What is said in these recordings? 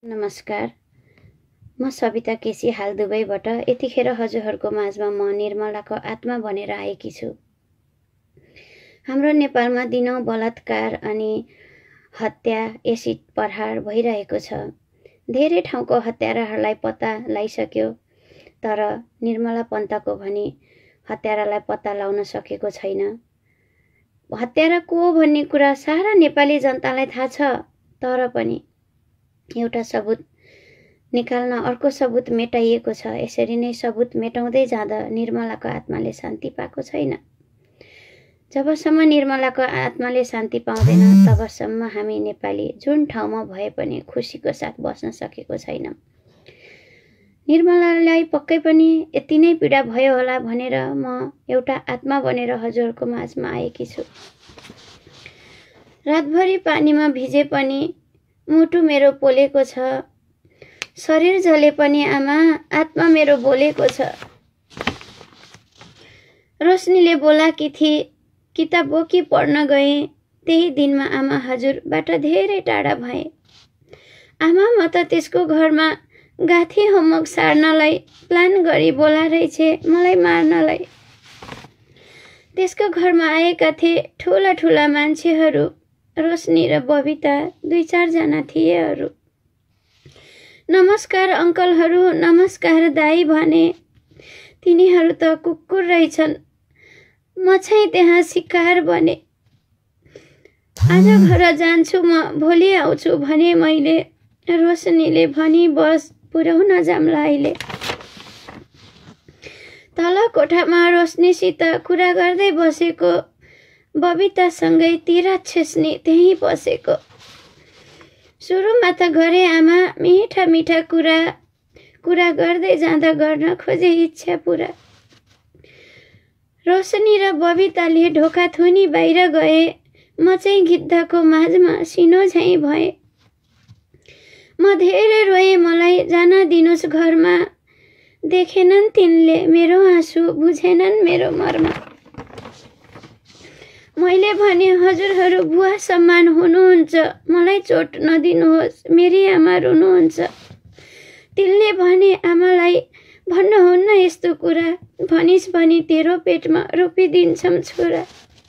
नमस्कार, म सविता केसी हाल दुबईबाट यतिखेर हजुरहरूको माझमा म निर्मलाको आत्मा बनेर आएकी छु। हाम्रो नेपालमा दिनौं बलात्कार अनि हत्या, एसिड प्रहार भइरहेको छ। धेरै ठाउँको हत्याराहरूलाई पत्ता लगाइसक्यो, तर निर्मला पन्तको भनी हत्यारालाई पत्ता लगाउन सकेको छैन। हत्यारा को भन्ने कुरा सारा नेपाली जनतालाई थाहा छ, तर पनि एउटा सबुत निकाल्न अर्को सबुत मेटाइएको छ। यसरी नै सबुत मेटाउँदै जाँदा निर्मलाको आत्माले शान्ति पाएको छैन। जबसम्म निर्मलाको आत्माले शान्ति पाउँदैन तबसम्म हामी नेपाली जुन ठाउँमा भए पनि खुसीको साथ बस्न सकेको छैन। निर्मलालाई पक्कै पनि यति नै पीडा भयो होला भनेर म एउटा आत्मा बनेर हजुरहरूको माझमा आएकी छु। रातभरि पानीमा भिजे पनि मुटु मेरो पोलेको छ, शरीर जले पनि आमा आत्मा मेरो बोलेको छ। रोशनीले बोलाकी थिए, किताब बोकी पढ्न गए। त्यही दिनमा आमा हजुरबाट धेरै टाढा भए। आमा म त त्यसको घरमा गाथी होमवर्क सार्नलाई प्लान गरी बोलारहेछे मलाई मार्नलाई। त्यसको घरमा आएका थिए ठुला ठुला मान्छेहरू, रोशनी र बबिता 2-4 जना थिए अरू। नमस्कार अंकलहरू, नमस्कार दाई भने। तिनीहरू त कुकुर रहेछन्, म चाहिँ त्यहाँ शिकार बने। आज घर जान्छु म, भोलि आउँछु भने मैले। रोशनीले भनी बस पुर्याउन जाम्ला अहिले। तल कोठामा रोशनीसित कुरा गर्दै बसेको बबितासँगै तिराक्षेस्नी त्यहीँ बसेको। सुरुमा त गरे आमा मिठा मिठा कुरा गर्दै जाँदा गर्न खोजे इच्छा पुरा। रोशनी र बबिताले ढोका थुनी बाहिर गए। म चाहिँ गिद्धको माझमा सिनो झैं भए। म धेरै रोए, मलाई जान दिनुस् घरमा। देखेनन् तिनले मेरो आँसु, बुझेनन् मेरो मर्म। मैले भने हजुरहरू बुवा सम्मान हुनुहुन्छ, मलाई चोट नदिनुहोस्, मेरी आमा रुनुहुन्छ। तिनले भने आमालाई भन्नुहुन्न यस्तो कुरा, भनिस् भनी तेरो पेटमा रोपिदिन्छम् छोरा।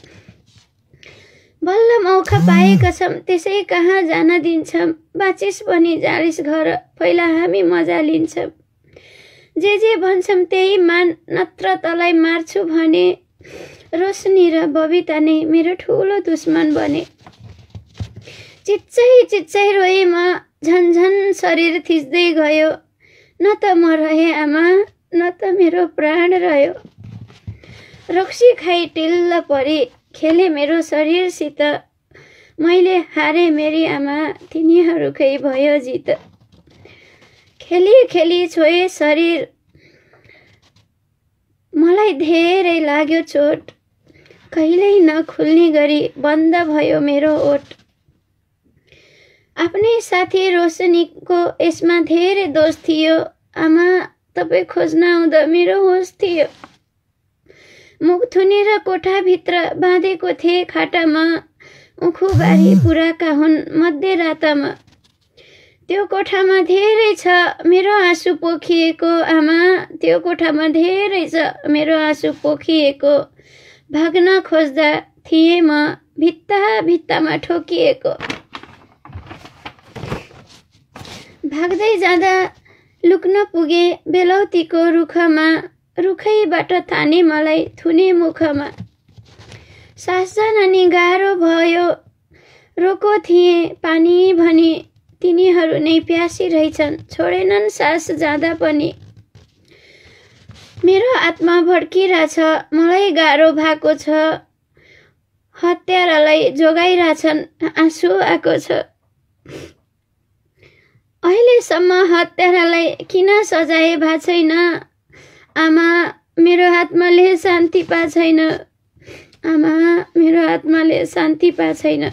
बल्ल मौका पाएका छौं त्यसै कहाँ जान दिन्छौं, बाँचिस् भनी जालिस घर पहिला हामी मजा लिन्छौं। जे भन्छौं त्यही मान, नत्र तलाई मार्छु भने। रोशनी र बबिता नै मेरो ठुलो दुश्मन बने। चिच्चै रोए म, झन्झन शरीर थिच्दै गयो। न त म रहे आमा, न त मेरो प्राण रह्यो। रक्सी खाई टिल्ल परी खेले मेरो शरीरसित। मैले हारे मेरी आमा, तिनीहरूकै भयो जित। खेली छोए शरीर, मलाई धेरै लाग्यो चोट। कहिल्यै नखुल्ने गरी बन्द भयो मेरो ओठ। आफ्नै साथी रोशनीको यसमा धेरै दोष थियो। आमा तपाईँ खोज्न आउँदा मेरो होस थियो। मुख थुनेर कोठाभित्र बाँधेको थिए खाटामा। उखुबारी पुराका हुन् मध्यरातमा। त्यो कोठामा धेरै छ मेरो आँसु पोखिएको आमा, त्यो कोठामा धेरै छ मेरो आँसु पोखिएको। भाग्न खोज्दा थिए म भित्तामा ठोकिएको। भाग्दै जाँदा लुक्न पुगे बेलौतीको रुखमा। रुखैबाट ताने मलाई थुने मुखमा। सास जान गाह्रो भयो, रोको थिए पानी भनी। तिनीहरू नै प्यासी रहेछन्, छोडेनन् सास जाँदा पनि। मेरो आत्मा भड्किरहेछ, मलाई गाह्रो भएको छ। हत्यारालाई जोगाइरहेछन्, आँसु आएको छ। अहिलेसम्म हत्यारालाई किन सजाय भएको छैन आमा, मेरो आत्माले शान्ति पाएको छैन। आमा मेरो आत्माले शान्ति पाएको छैन।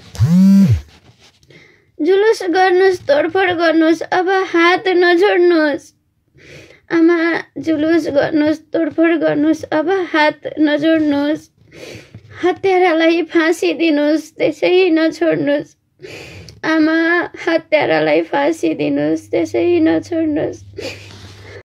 जुलुस गर्नुस्, तोडफोड गर्नुस्, अब हात नजोड्नुस्। आमा जुलुस गर्नुस्, तोडफोड गर्नुस्, अब हात नजोड्नुस्। हत्यारालाई फाँसी दिनुस्, त्यसै नछोड्नुस्। आमा, हत्यारालाई फाँसी दिनुहोस्, त्यसै नछोड्नुहोस्।